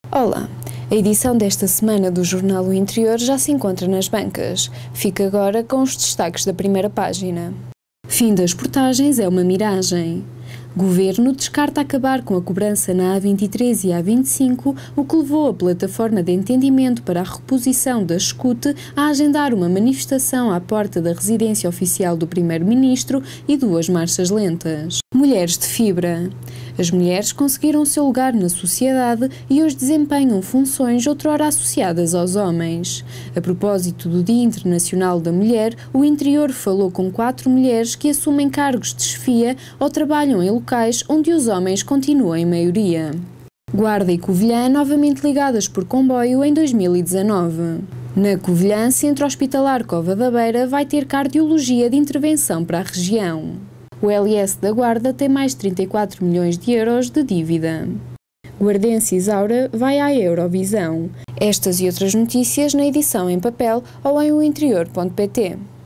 Olá! A edição desta semana do jornal O Interior já se encontra nas bancas. Fica agora com os destaques da primeira página. Fim das portagens é uma miragem. Governo descarta acabar com a cobrança na A23 e A25, o que levou a plataforma de entendimento para a reposição da SCUT a agendar uma manifestação à porta da residência oficial do Primeiro-Ministro e 2 marchas lentas. Mulheres de fibra. As mulheres conseguiram o seu lugar na sociedade e hoje desempenham funções outrora associadas aos homens. A propósito do Dia Internacional da Mulher, o Interior falou com 4 mulheres que assumem cargos de chefia ou trabalham em locais onde os homens continuam em maioria. Guarda e Covilhã novamente ligadas por comboio em 2019. Na Covilhã, Centro Hospitalar Cova da Beira vai ter cardiologia de intervenção para a região. O LS da Guarda tem mais de 34 milhões de euros de dívida. Guardense Isaura vai à Eurovisão. Estas e outras notícias na edição em papel ou em ointerior.pt.